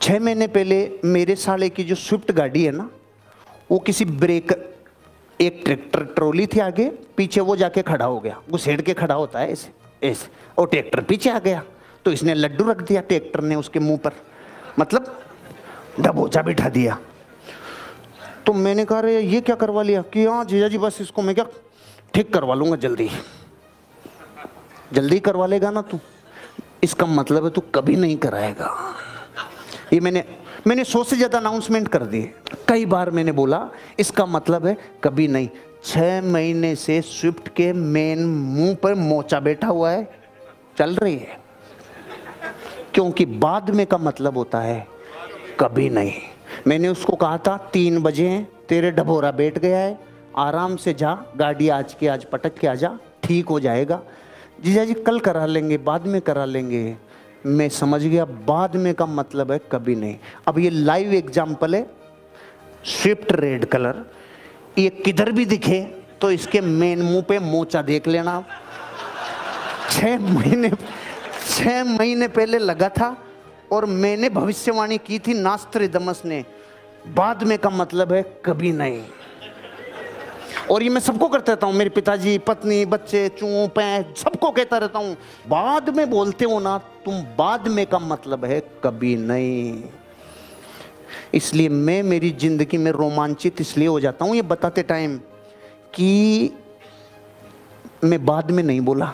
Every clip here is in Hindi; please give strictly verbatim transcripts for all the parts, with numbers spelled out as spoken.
छः महीने पहले मेरे साले की जो स्विफ्ट गाड़ी है ना, वो किसी ब्रेक, एक ट्रैक्टर ट्रॉली थी आगे, पीछे वो जाके खड़ा हो गया, घुसेड़ के खड़ा होता है ऐसे ऐसे, और ट्रैक्टर पीछे आ गया, तो इसने लड्डू रख दिया ट्रैक्टर ने उसके मुंह पर, मतलब डबोचा बिठा दिया। तो मैंने कहा रे ये क्या करवा लिया? कि हाँ जीजा जी बस इसको मैं क्या ठीक करवा लूंगा, जल्दी जल्दी करवा लेगा ना तू, इसका मतलब है तू कभी नहीं कराएगा। ये मैंने मैंने सौ से ज्यादा अनाउंसमेंट कर दिए, कई बार मैंने बोला इसका मतलब है कभी नहीं। छह महीने से स्विफ्ट के मेन मुंह पर मोचा बैठा हुआ है, चल रही है, क्योंकि बाद में का मतलब होता है कभी नहीं। मैंने उसको कहा था तीन बजे हैं, तेरे ढबोरा बैठ गया है, आराम से जा, गाड़ी आज के आज पटक के आ जा, ठीक हो जाएगा। जीजा जी कल करा लेंगे, बाद में करा लेंगे। मैं समझ गया बाद में का मतलब है कभी नहीं। अब ये लाइव एग्जाम्पल है, स्विफ्ट रेड कलर, ये किधर भी दिखे तो इसके मेन मुंह पे मोचा देख लेना। छह महीने छह महीने पहले लगा था और मैंने भविष्यवाणी की थी नास्ट्रेडमस ने, बाद में का मतलब है कभी नहीं। और ये मैं सबको करता रहता हूँ, मेरे पिताजी, पत्नी, बच्चे, चूं पैं, सबको कहता रहता हूँ, बाद में बोलते हो ना तुम, बाद में का मतलब है कभी नहीं। इसलिए मैं मेरी जिंदगी में रोमांचित इसलिए हो जाता हूँ ये बताते टाइम कि मैं बाद में नहीं बोला।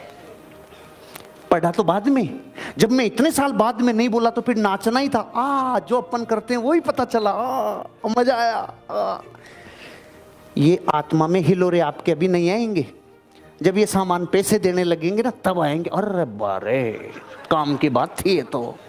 पढ़ा तो बाद में, जब मैं इतने साल बाद में नहीं बोला तो फिर नाचना ही था। आ जो अपन करते हैं वही पता चला, आ मजा आया। आ, ये आत्मा में हिलोरे आपके अभी नहीं आएंगे, जब ये सामान पैसे देने लगेंगे ना तब आएंगे। अरे बारे काम की बात थी ये तो।